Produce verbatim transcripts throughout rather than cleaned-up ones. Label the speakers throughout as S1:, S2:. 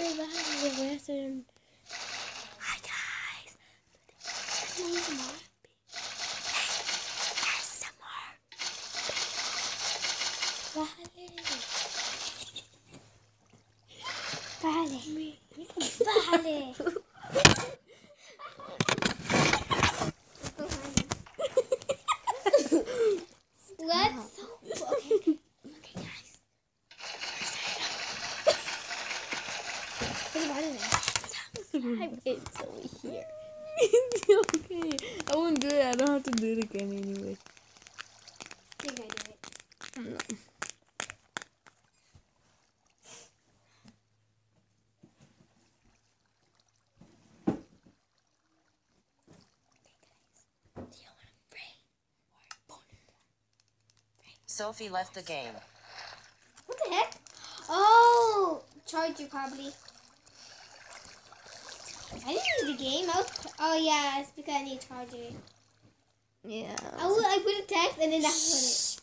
S1: Bájale, bájale, voy a hacer un...
S2: Hi guys.
S1: A S M R.
S2: A S M R.
S1: Bájale.
S2: Bájale.
S1: Bájale. Let's okay.
S2: Okay, guys.
S1: It's over here.
S3: Okay, I won't do it. I don't have to do it again anyway.
S1: You're gonna do it.
S3: No.
S2: Sophie left the game.
S1: What the heck? Oh, charger probably. I didn't need the game. I was, oh yeah, it's because I need a charger.
S3: Yeah.
S1: I, will, I put a text and then I put it.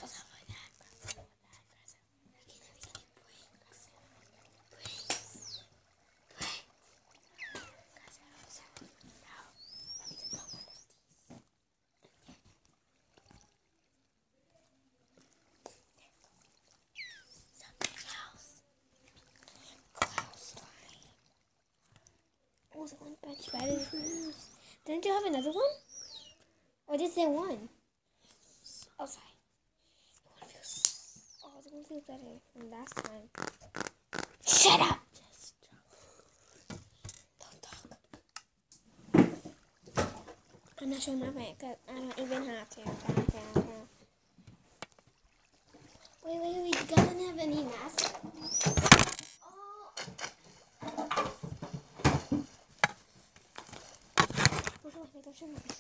S1: Oh, that one's much better than this. Didn't you have another one? Or just say one? Oh, sorry. The one feels, oh, the one feels better than last time. Shut up! Just don't talk. I'm not showing my face because I don't even have to. Okay, okay, okay. Wait, wait, wait. You don't have any mask? Oh. Don't show my face. Don't show my face.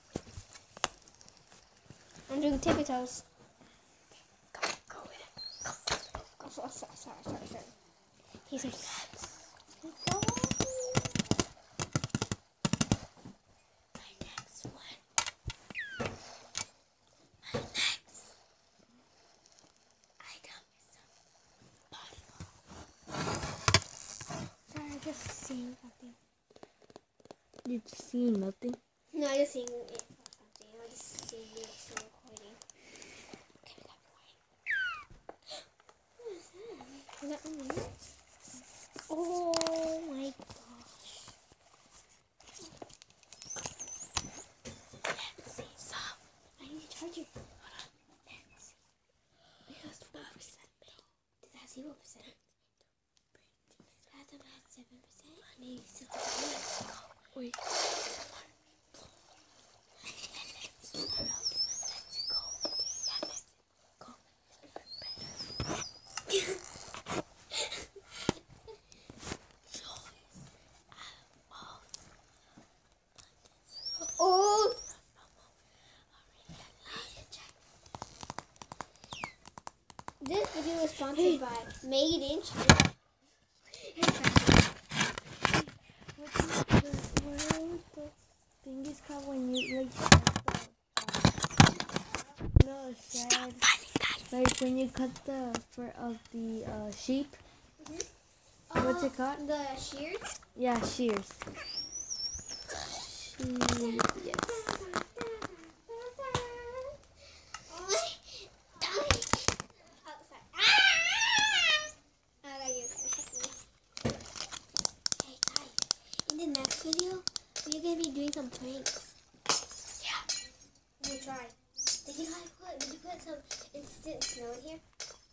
S1: I'm doing tippy toes. Go, go with it. Go, go, go. Sorry, sorry, sorry, sorry, sorry. He's like, go.
S2: My next one. My next item is some body oil.
S1: Sorry, I just seeing something.
S3: You're just seeing nothing.
S1: No, I just seeing it or something. I just seeing it still recording.
S2: Okay, we got
S1: What is that? Is that on me? Oh my gosh.
S2: Let's see. Stop.
S1: I need to charge it.
S2: Hold on. Let's see.
S1: It has four percent. Does that have zero percent? Last time I had seven percent. I need six percent.
S2: Let's go.
S3: Wait.
S1: Oh! This video is sponsored by Made in China.
S3: What the thing is called when you like cut the, no, sad. Like when you cut the fur of the uh, sheep.
S1: Mm-hmm.
S3: What's it called?
S1: The shears?
S3: Yeah, shears. Shears. Yes.
S1: In the next video, we're gonna be doing some pranks. Yeah. We try. Did you guys put? Did you put some instant snow in here?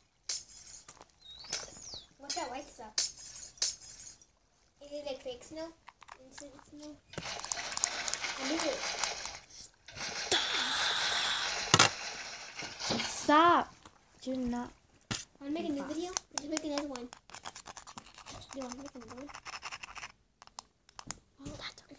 S1: What's that white stuff? Is it like fake snow? Instant snow? I knew it.
S3: Stop. You're not.
S1: Want to make a new video? Let's make another one. Do you want to make another one? Oh, that's okay.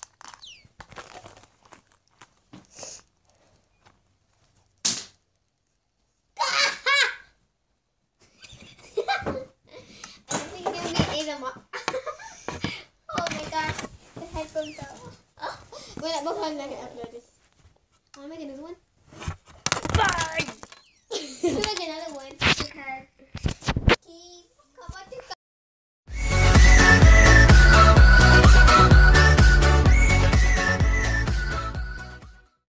S1: I think you're going to make A S M R. Oh my god. The headphones are off. Oh. Wait, both of them I can upload.